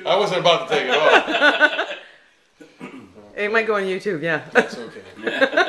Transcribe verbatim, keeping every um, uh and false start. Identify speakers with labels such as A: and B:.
A: I wasn't about to take it off.
B: It might go on YouTube, yeah.
A: That's okay.